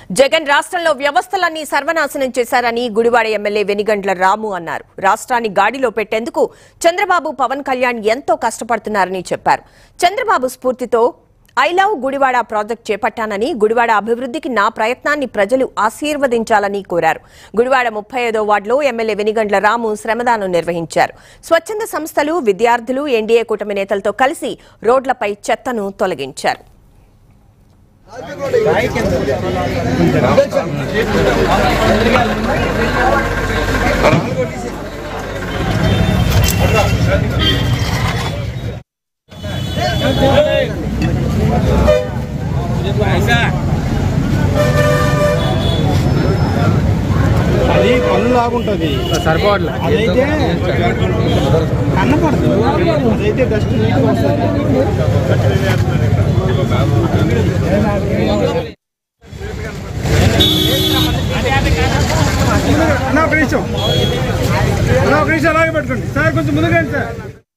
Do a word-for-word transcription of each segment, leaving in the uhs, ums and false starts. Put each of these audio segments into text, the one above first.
జగన్ రాష్ట్రంలో వ్యవస్థలన్నీ సర్వనాశనం చేశారని గుడివాడ ఎమ్మెల్యే వెనిగండ్ల రాము అన్నారు. రాష్ట్రాన్ని గాడిలో పెట్టేందుకు చంద్రబాబు పవన్ కళ్యాణ్ ఎంతో కష్టపడుతున్నారని చెప్పారు. చంద్రబాబు స్ఫూర్తితో ఐ లవ్ గుడివాడ ప్రాజెక్ట్ చేపట్టానని, గుడివాడ అభివృద్ధికి నా ప్రయత్నాన్ని ప్రజలు ఆశీర్వదించాలని కోరారు. గుడివాడ ముప్పై ఐదో వార్డులో ఎమ్మెల్యే వెనిగండ్ల రాము శ్రమదానం నిర్వహించారు. స్వచ్ఛంద సంస్థలు, విద్యార్థులు, ఎన్డీఏ కూటమి నేతలతో కలిసి రోడ్లపై చెత్తను తొలగించారు. అది పన్ను లాగుంటుంది సరిపోవట్లేదు. అదైతే కన్నపడదు, అదైతే డస్ట్ నీట్గా వస్తుంది. అన్న ఒక నిమిషం అన్న ఒక నిమిషం అలాగే పెట్టుకోండి సార్, కొంచెం ముందుకండి సార్.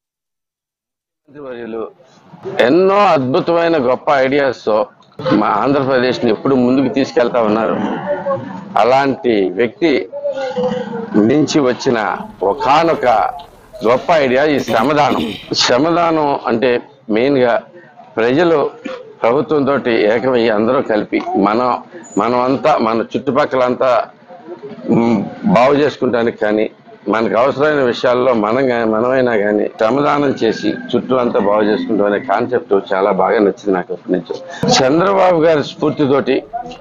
ఎన్నో అద్భుతమైన గొప్ప ఐడియాస్తో మా ఆంధ్రప్రదేశ్ని ఎప్పుడు ముందుకు తీసుకెళ్తా ఉన్నారు. అలాంటి వ్యక్తి నుంచి వచ్చిన ఒకానొక గొప్ప ఐడియా ఈ శ్రమదానం. శ్రమదానం అంటే మెయిన్గా ప్రజలు ప్రభుత్వంతో ఏకమయ్యి అందరూ కలిపి మనం మనమంతా మన చుట్టుపక్కలంతా బాగు చేసుకుంటానికి కానీ, మనకు అవసరమైన విషయాల్లో మనం మనమైనా కానీ శ్రమదానం చేసి చుట్టూ అంతా బాగు చేసుకుంటాం అనే కాన్సెప్ట్ చాలా బాగా నచ్చింది నాకు అప్పటి నుంచి. చంద్రబాబు గారి స్ఫూర్తితోటి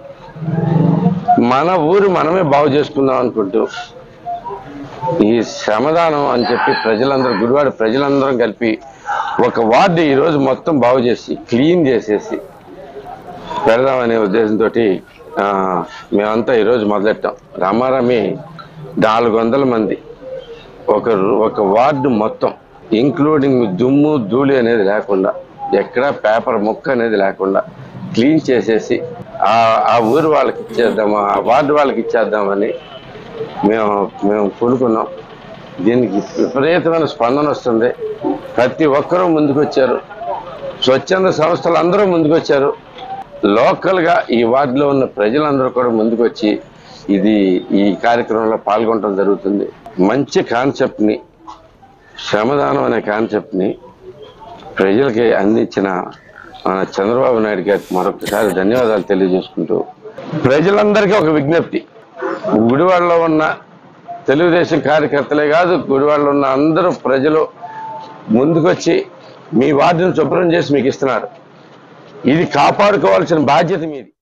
మన ఊరు మనమే బాగు చేసుకుందాం అనుకుంటూ ఈ శ్రమదానం అని చెప్పి ప్రజలందరూ, గుడివాడ ప్రజలందరం కలిపి ఒక వార్డు ఈరోజు మొత్తం బాగు చేసి క్లీన్ చేసేసి పెడదామనే ఉద్దేశంతో మేమంతా ఈరోజు మొదలెట్టాం. రామారామి నాలుగు వందల మంది ఒక ఒక వార్డు మొత్తం ఇంక్లూడింగ్ దుమ్ము ధూళి అనేది లేకుండా, ఎక్కడా పేపర్ ముక్క అనేది లేకుండా క్లీన్ చేసేసి ఆ ఊరు వాళ్ళకి ఇచ్చేద్దాము, ఆ వార్డు వాళ్ళకి ఇచ్చేద్దామని మేము మేము కొనుక్కున్నాం. దీనికి విపరీతమైన స్పందన వస్తుంది. ప్రతి ఒక్కరూ ముందుకొచ్చారు. స్వచ్ఛంద సంస్థలు అందరూ ముందుకొచ్చారు. లోకల్గా ఈ వార్డులో ఉన్న ప్రజలందరూ కూడా ముందుకొచ్చి ఇది ఈ కార్యక్రమంలో పాల్గొనడం జరుగుతుంది. మంచి కాన్సెప్ట్ని, శ్రమదానం అనే కాన్సెప్ట్ని ప్రజలకి అందించిన మన చంద్రబాబు నాయుడు గారికి మరొకసారి ధన్యవాదాలు తెలియజేసుకుంటూ, ప్రజలందరికీ ఒక విజ్ఞప్తి, గుడివాడలో ఉన్న తెలుగుదేశం కార్యకర్తలే కాదు, గుడివాడలో ఉన్న అందరూ ప్రజలు ముందుకొచ్చి మీ వార్డును శుభ్రం చేసి మీకు ఇస్తున్నారు. ఇది కాపాడుకోవాల్సిన బాధ్యత మీది.